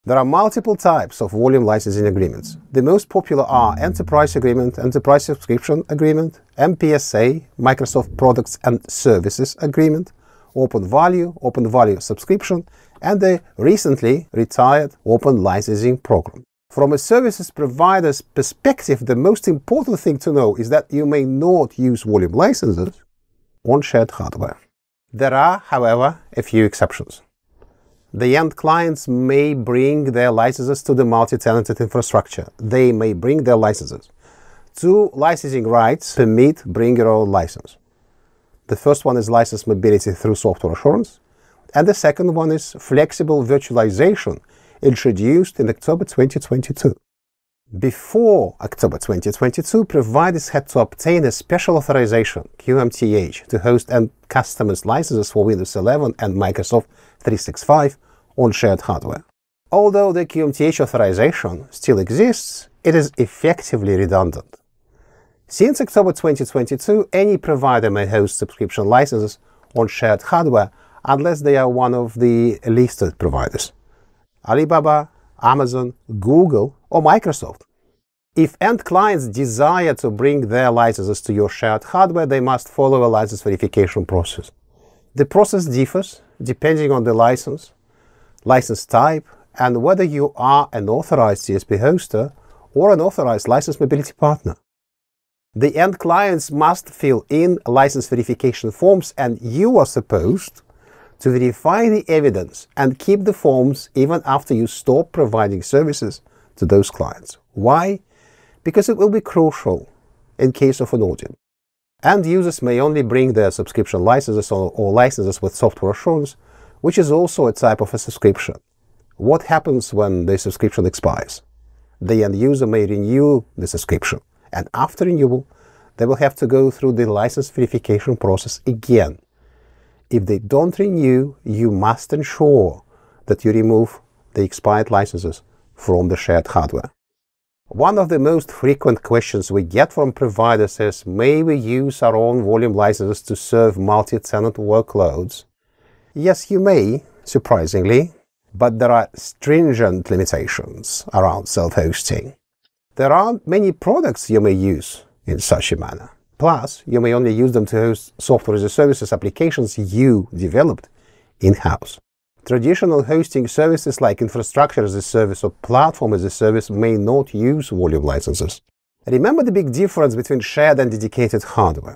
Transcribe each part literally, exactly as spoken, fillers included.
There are multiple types of volume licensing agreements. The most popular are Enterprise Agreement, Enterprise Subscription Agreement, M P S A, Microsoft Products and Services Agreement, Open Value, Open Value Subscription, and the recently retired Open Licensing Program. From a services provider's perspective, the most important thing to know is that you may not use volume licenses on shared hardware. There are, however, a few exceptions. The end clients may bring their licenses to the multi-tenanted infrastructure. They may bring their licenses. Two licensing rights permit bring your own license. The first one is license mobility through software assurance, and the second one is flexible virtualization, introduced in October twenty twenty-two. Before October twenty twenty-two, providers had to obtain a special authorization, Q M T H, to host end customers' licenses for Windows eleven and Microsoft three sixty-five on shared hardware. Although the Q M T H authorization still exists, it is effectively redundant. Since October twenty twenty-two, any provider may host subscription licenses on shared hardware unless they are one of the listed providers: Alibaba, Amazon, Google, or Microsoft. If end clients desire to bring their licenses to your shared hardware, they must follow a license verification process. The process differs depending on the license, license type, and whether you are an authorized C S P hoster or an authorized license mobility partner. The end clients must fill in license verification forms, and you are supposed to verify the evidence and keep the forms even after you stop providing services to those clients. Why? Because it will be crucial in case of an audit. End users may only bring their subscription licenses or, or licenses with software assurance, which is also a type of a subscription. What happens when the subscription expires? The end user may renew the subscription, and after renewal, they will have to go through the license verification process again. If they don't renew, you must ensure that you remove the expired licenses from the shared hardware. One of the most frequent questions we get from providers is, may we use our own volume licenses to serve multi-tenant workloads? Yes, you may, surprisingly, but there are stringent limitations around self-hosting. There aren't many products you may use in such a manner. Plus, you may only use them to host software as a services applications you developed in-house. Traditional hosting services like infrastructure as a service or platform as a service may not use volume licenses. Remember the big difference between shared and dedicated hardware.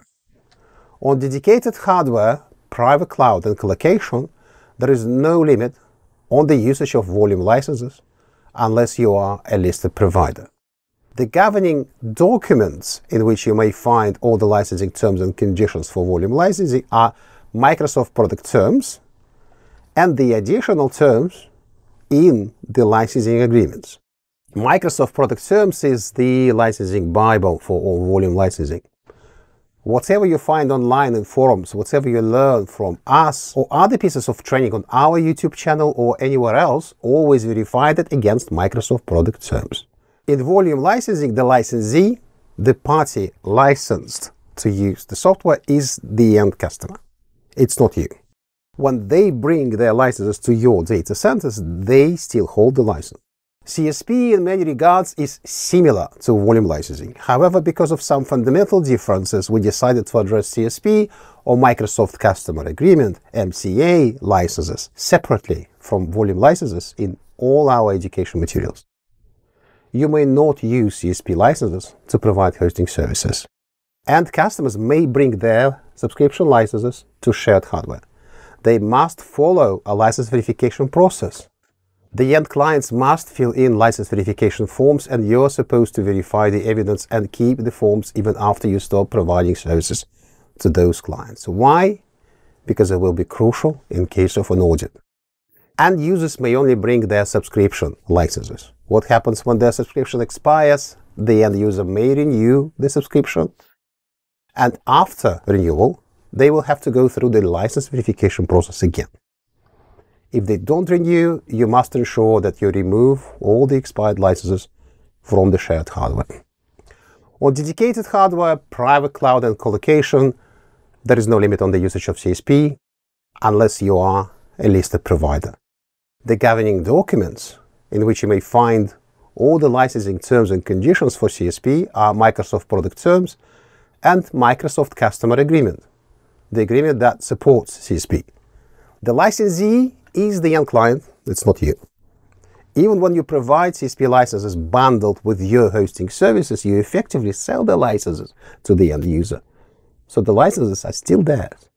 On dedicated hardware, private cloud and colocation, there is no limit on the usage of volume licenses unless you are a listed provider. The governing documents in which you may find all the licensing terms and conditions for volume licensing are Microsoft Product Terms and the additional terms in the licensing agreements. Microsoft Product Terms is the licensing Bible for all volume licensing. Whatever you find online in forums, whatever you learn from us or other pieces of training on our YouTube channel or anywhere else, always verify that against Microsoft Product Terms. In volume licensing, the licensee, the party licensed to use the software, is the end customer. It's not you. When they bring their licenses to your data centers, they still hold the license. C S P in many regards is similar to volume licensing. However, because of some fundamental differences, we decided to address C S P or Microsoft Customer Agreement, M C A licenses separately from volume licenses in all our education materials. You may not use C S P licenses to provide hosting services. And customers may bring their subscription licenses to shared hardware. They must follow a license verification process. The end clients must fill in license verification forms, and you're supposed to verify the evidence and keep the forms even after you stop providing services to those clients. Why? Because it will be crucial in case of an audit. And users may only bring their subscription licenses. What happens when their subscription expires? The end user may renew the subscription, and after renewal, they will have to go through the license verification process again. If they don't renew, you must ensure that you remove all the expired licenses from the shared hardware. On dedicated hardware, private cloud and colocation, there is no limit on the usage of C S P unless you are a listed provider. The governing documents in which you may find all the licensing terms and conditions for C S P, are Microsoft Product Terms and Microsoft Customer Agreement, the agreement that supports C S P. The licensee is the end client, it's not you. Even when you provide C S P licenses bundled with your hosting services, you effectively sell the licenses to the end user. So the licenses are still theirs.